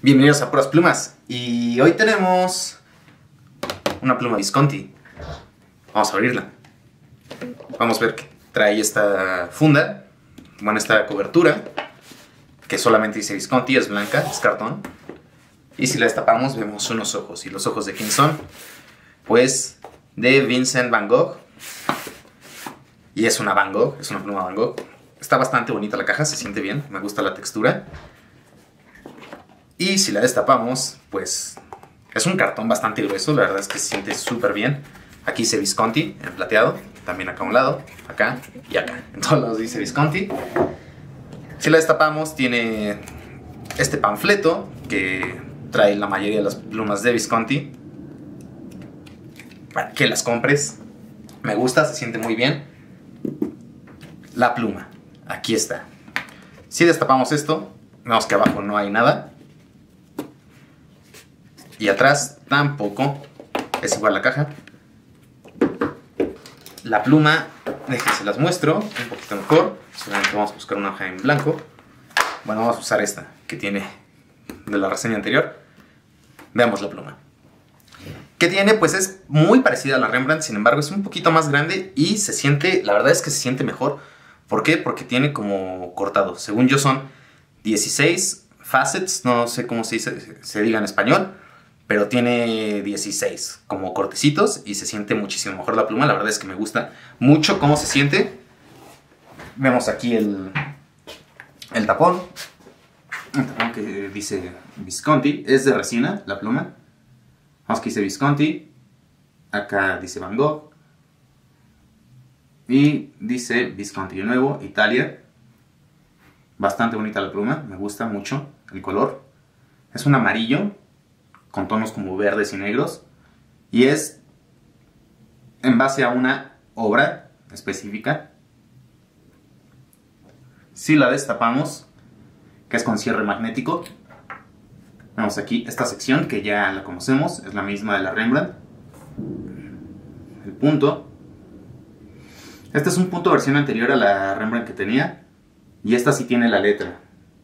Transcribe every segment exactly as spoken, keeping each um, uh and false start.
Bienvenidos a Puras Plumas. Y hoy tenemos una pluma Visconti. Vamos a abrirla. Vamos a ver qué trae esta funda. Bueno, esta cobertura, que solamente dice Visconti, es blanca, es cartón. Y si la destapamos vemos unos ojos. ¿Y los ojos de quién son? Pues de Vincent Van Gogh. Y es una Van Gogh, es una pluma Van Gogh. Está bastante bonita la caja, se siente bien, me gusta la textura. Y si la destapamos, pues es un cartón bastante grueso, la verdad es que se siente súper bien. Aquí dice Visconti en plateado, también acá a un lado, acá y acá. En todos lados dice Visconti. Si la destapamos, tiene este panfleto que trae la mayoría de las plumas de Visconti para que las compres. Me gusta, se siente muy bien. La pluma, aquí está. Si destapamos esto, vemos que abajo no hay nada. Y atrás tampoco. Es igual la caja. La pluma, déjense las muestro un poquito mejor. Solamente vamos a buscar una hoja en blanco. Bueno, vamos a usar esta que tiene de la reseña anterior. Veamos la pluma. ¿Qué tiene? Pues es muy parecida a la Rembrandt. Sin embargo es un poquito más grande y se siente, la verdad es que se siente mejor. ¿Por qué? Porque tiene como cortado. Según yo son dieciséis facets. No sé cómo se dice, se diga en español. Pero tiene dieciséis como cortecitos y se siente muchísimo mejor la pluma. La verdad es que me gusta mucho cómo se siente. Vemos aquí el, el tapón. El tapón que dice Visconti. Es de resina la pluma. Vamos que dice Visconti. Acá dice Van Gogh. Y dice Visconti de nuevo, Italia. Bastante bonita la pluma. Me gusta mucho el color. Es un amarillo con tonos como verdes y negros, y es en base a una obra específica. Si la destapamos, que es con cierre magnético, vemos aquí esta sección que ya la conocemos, es la misma de la Rembrandt. El punto, este es un punto versión anterior a la Rembrandt que tenía, y esta sí tiene la letra.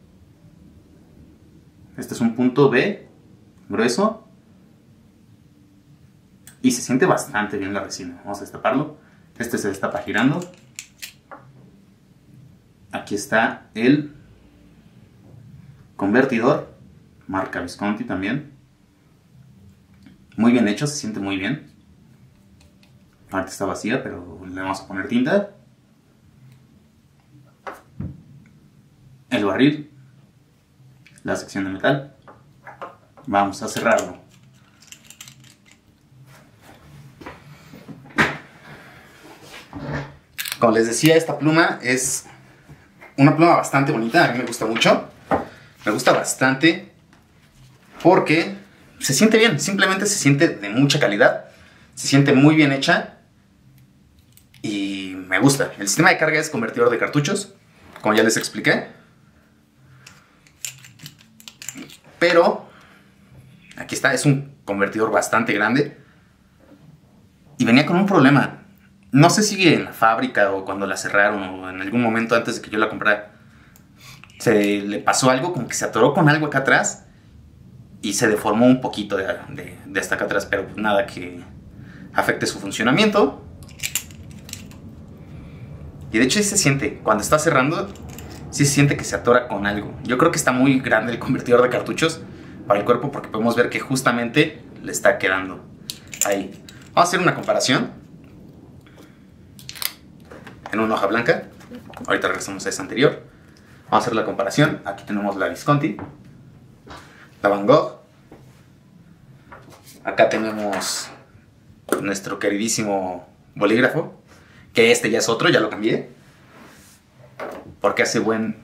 Este es un punto B grueso y se siente bastante bien la resina. Vamos a destaparlo. Este se destapa girando. Aquí está el convertidor, marca Visconti también. Muy bien hecho, se siente muy bien. Ahorita está vacía, pero le vamos a poner tinta. El barril, la sección de metal. Vamos a cerrarlo. Como les decía, esta pluma es una pluma bastante bonita. A mí me gusta mucho. Me gusta bastante porque se siente bien. Simplemente se siente de mucha calidad. Se siente muy bien hecha. Y me gusta. El sistema de carga es convertidor de cartuchos, como ya les expliqué. Pero aquí está, es un convertidor bastante grande. Y venía con un problema. No sé si en la fábrica o cuando la cerraron o en algún momento antes de que yo la comprara se le pasó algo, como que se atoró con algo acá atrás y se deformó un poquito de, de, de hasta acá atrás, pero nada que afecte su funcionamiento. Y de hecho sí se siente, cuando está cerrando, sí se siente que se atora con algo. Yo creo que está muy grande el convertidor de cartuchos para el cuerpo, porque podemos ver que justamente le está quedando ahí. Vamos a hacer una comparación en una hoja blanca. Ahorita regresamos a esa anterior. Vamos a hacer la comparación. Aquí tenemos la Visconti, la Van Gogh. Acá tenemos nuestro queridísimo bolígrafo, que este ya es otro, ya lo cambié porque hace buen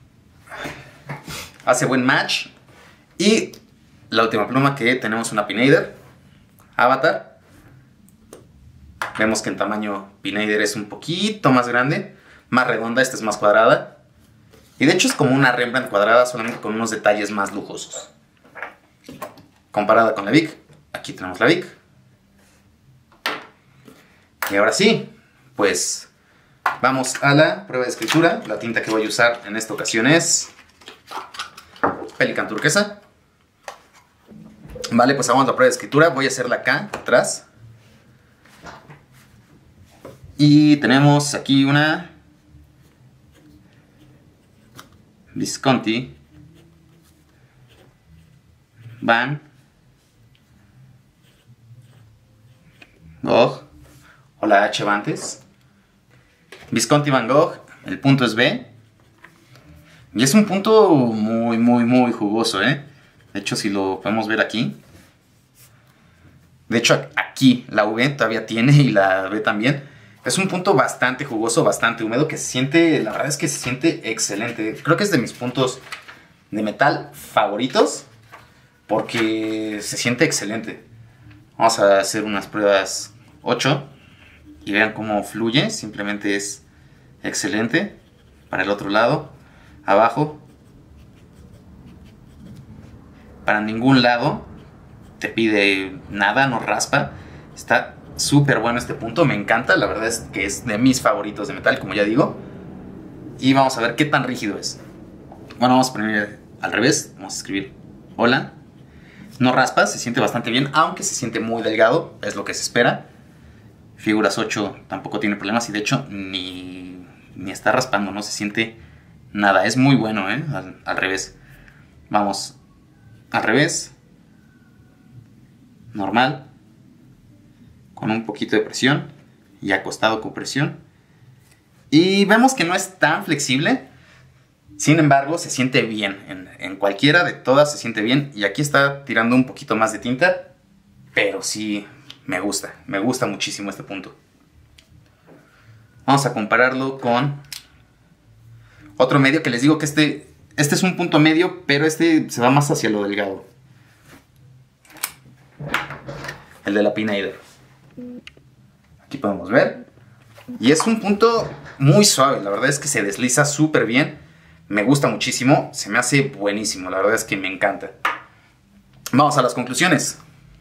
hace buen match. Y la última pluma que tenemos, una Pineider Avatar. Vemos que en tamaño Pineider es un poquito más grande, más redonda, esta es más cuadrada. Y de hecho es como una Rembrandt cuadrada, solamente con unos detalles más lujosos. Comparada con la Vic, aquí tenemos la Vic. Y ahora sí, pues vamos a la prueba de escritura. La tinta que voy a usar en esta ocasión es Pelican turquesa. Vale, pues vamos a la prueba de escritura. Voy a hacerla acá, atrás. Y tenemos aquí una Visconti Van Gogh, o la H va antes. Visconti Van Gogh, el punto es B. Y es un punto muy, muy, muy jugoso, ¿eh? De hecho, si lo podemos ver aquí. De hecho, aquí la V todavía tiene y la B también. Es un punto bastante jugoso, bastante húmedo, que se siente, la verdad es que se siente excelente. Creo que es de mis puntos de metal favoritos, porque se siente excelente. Vamos a hacer unas pruebas ocho y vean cómo fluye. Simplemente es excelente. Para el otro lado, abajo. Para ningún lado te pide nada, no raspa. Está súper bueno este punto, me encanta. La verdad es que es de mis favoritos de metal, como ya digo. Y vamos a ver qué tan rígido es. Bueno, vamos a poner al revés. Vamos a escribir hola. No raspa, se siente bastante bien, aunque se siente muy delgado, es lo que se espera. Figuras ocho tampoco tiene problemas y de hecho ni, ni está raspando, no se siente nada. Es muy bueno, ¿eh? Al, al revés. Vamos al revés. Normal. Con un poquito de presión y acostado con presión. Y vemos que no es tan flexible. Sin embargo, se siente bien. En, en cualquiera de todas se siente bien. Y aquí está tirando un poquito más de tinta. Pero sí, me gusta. Me gusta muchísimo este punto. Vamos a compararlo con otro medio que les digo que este, este es un punto medio, pero este se va más hacia lo delgado. El de la Pineider. Aquí podemos ver. Y es un punto muy suave. La verdad es que se desliza súper bien. Me gusta muchísimo, se me hace buenísimo, la verdad es que me encanta. Vamos a las conclusiones.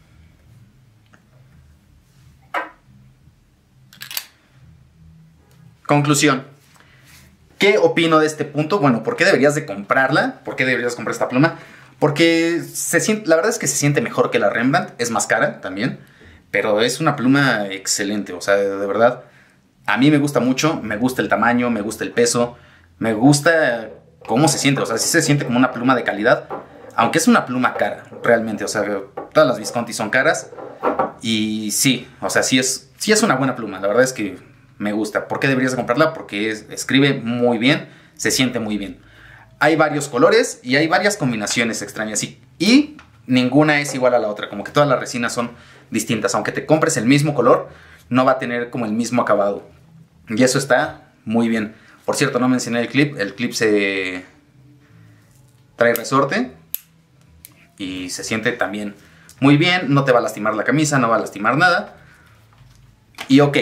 Conclusión. ¿Qué opino de este punto? Bueno, ¿por qué deberías de comprarla? ¿Por qué deberías comprar esta pluma? Porque se siente, la verdad es que se siente mejor que la Rembrandt, es más cara también, pero es una pluma excelente, o sea, de verdad, a mí me gusta mucho, me gusta el tamaño, me gusta el peso, me gusta cómo se siente, o sea, sí se siente como una pluma de calidad, aunque es una pluma cara, realmente, o sea, todas las Visconti son caras, y sí, o sea, sí es, sí es una buena pluma, la verdad es que me gusta. ¿Por qué deberías comprarla? Porque es, escribe muy bien, se siente muy bien. Hay varios colores y hay varias combinaciones extrañas, y, y ninguna es igual a la otra, como que todas las resinas son distintas, aunque te compres el mismo color, no va a tener como el mismo acabado, y eso está muy bien. Por cierto, no mencioné el clip. El clip se trae resorte y se siente también muy bien. No te va a lastimar la camisa, no va a lastimar nada. Y ok,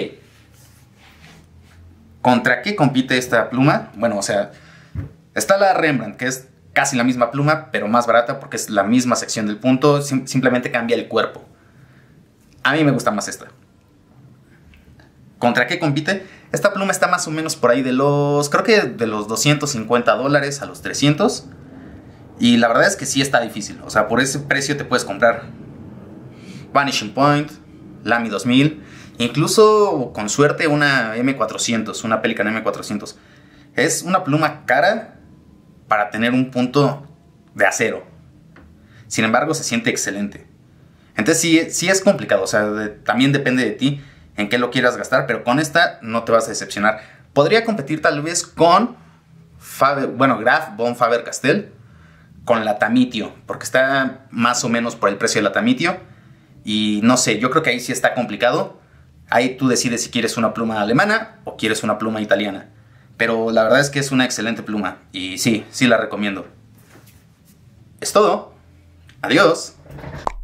¿contra qué compite esta pluma? Bueno, o sea, está la Rembrandt, que es casi la misma pluma, pero más barata porque es la misma sección del punto. Sim- simplemente cambia el cuerpo. A mí me gusta más esta. ¿Contra qué compite? Esta pluma está más o menos por ahí de los, creo que de los doscientos cincuenta dólares a los trescientos. Y la verdad es que sí está difícil. O sea, por ese precio te puedes comprar Vanishing Point, Lamy dos mil, incluso con suerte una M cuatrocientos, una Pelican M cuatrocientos. Es una pluma cara para tener un punto de acero. Sin embargo, se siente excelente. Entonces sí, sí es complicado. O sea, de, también depende de ti en qué lo quieras gastar, pero con esta no te vas a decepcionar. Podría competir tal vez con Faber, bueno, Graf von Faber-Castell, con la Tamitio, porque está más o menos por el precio de la Tamitio. Y no sé, yo creo que ahí sí está complicado. Ahí tú decides si quieres una pluma alemana o quieres una pluma italiana. Pero la verdad es que es una excelente pluma y sí, sí la recomiendo. Es todo. Adiós.